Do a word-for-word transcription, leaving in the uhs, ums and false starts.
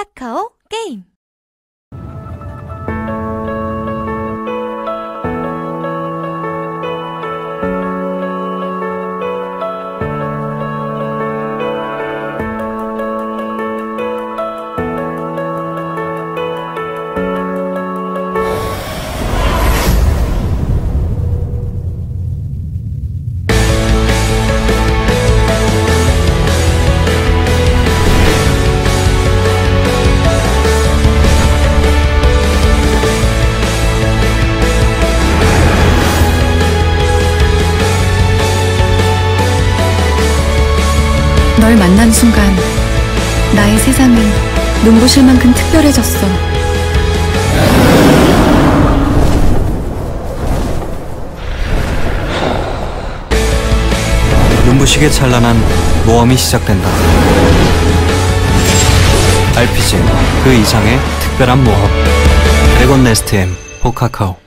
카카오 게임. 널 만난 순간 나의 세상은 눈부실 만큼 특별해졌어. 눈부시게 찬란한 모험이 시작된다. 알피지 그 이상의 특별한 모험. 드래곤 네스트 M 포카카오.